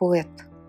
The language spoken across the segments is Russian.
поэт.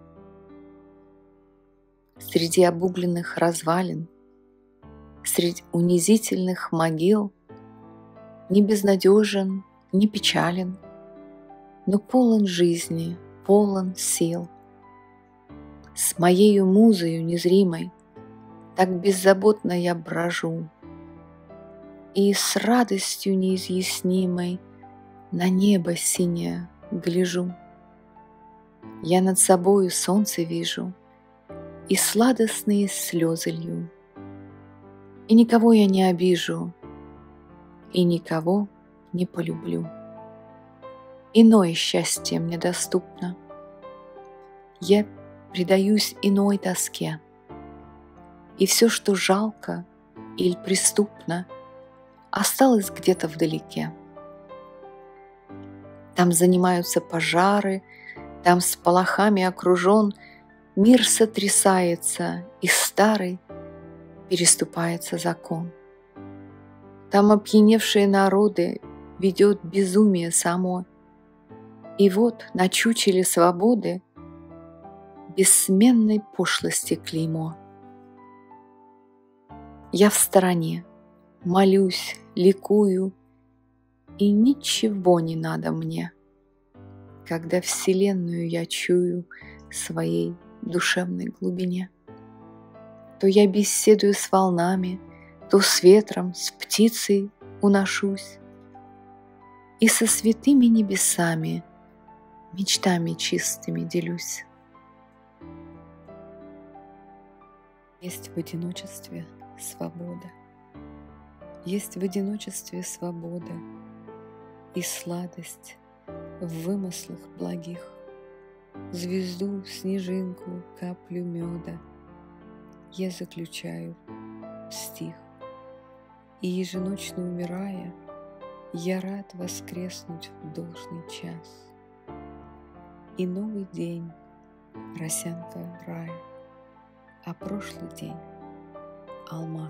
Среди обугленных развалин, среди унизительных могил, не безнадежен, не печален, но полон жизни, полон сил. С моею музою незримой так беззаботно я брожу, и с радостью неизъяснимой на небо синее гляжу. Я над собою солнце вижу и сладостные слезы лью, и никого я не обижу, и никого не полюблю. Иное счастье мне доступно. Я предаюсь иной тоске, и все, что жалко или преступно, осталось где-то вдалеке. Там занимаются пожары, там с полохами окружен, мир сотрясается, и старый переступается закон. Там опьяневшие народы ведет безумие само, и вот на чучеле свободы бессменной пошлости клеймо. Я в стороне, молюсь, ликую, и ничего не надо мне, когда вселенную я чую в своей душевной глубине. То я беседую с волнами, то с ветром, с птицей уношусь, и со святыми небесами мечтами чистыми делюсь. Есть в одиночестве свобода, есть в одиночестве свобода и сладость в вымыслах благих. Звезду, снежинку, каплю меда я заключаю в стих, и еженочно умирая, я рад воскреснуть в должный час. И новый день — росянка рая, а прошлый день — алмаз.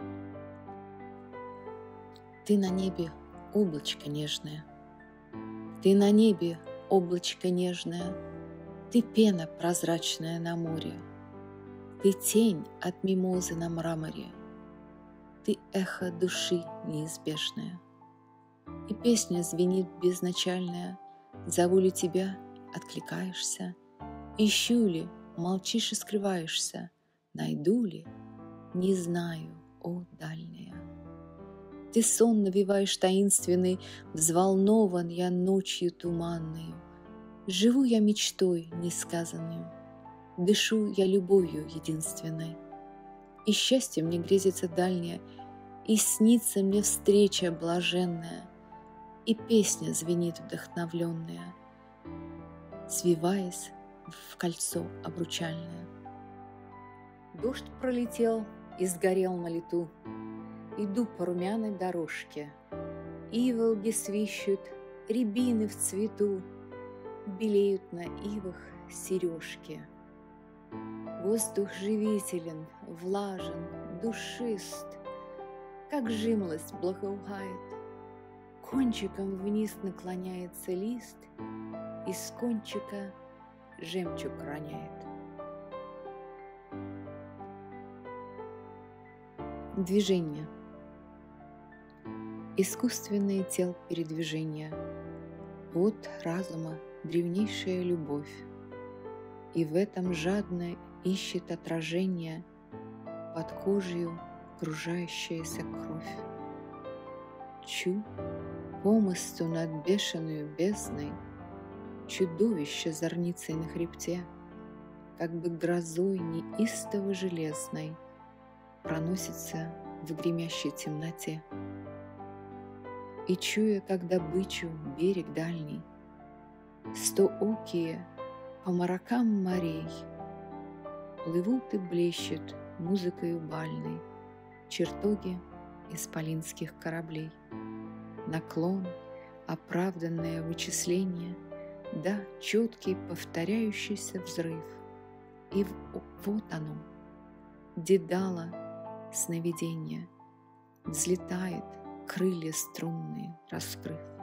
Ты на небе облачко нежное, ты на небе облачко нежное, ты пена прозрачная на море, ты тень от мимозы на мраморе, ты эхо души неизбежное. И песня звенит безначальная, зову ли тебя, откликаешься, ищу ли, молчишь и скрываешься, найду ли, не знаю, о дальняя. Ты сон навеваешь таинственный, взволнован я ночью туманною, живу я мечтой несказанную, дышу я любовью единственной, и счастье мне грезится дальнее, и снится мне встреча блаженная, и песня звенит вдохновленная, свиваясь в кольцо обручальное. Дождь пролетел и сгорел на лету, иду по румяной дорожке, иволги свищут, рябины в цвету, белеют на ивах сережки. Воздух живителен, влажен, душист, как жимолость благоухает. Кончиком вниз наклоняется лист, и с кончика жемчуг роняет. Движение. Искусственные тел передвижения. Вот разума древнейшая любовь, и в этом жадно ищет отражение под кожею кружающаяся кровь. Чу помыслу над бешеную бездной, чудовище зорницей на хребте, как бы грозой неистово железной проносится в гремящей темноте. И чуя, как добычу берег дальний, стоокие по маракам морей плывут и блещут музыкою бальной чертоги исполинских кораблей. Наклон, оправданное вычисление, да четкий повторяющийся взрыв. И вот оно, Дедала сновидение, взлетает, крылья струнные раскрыв.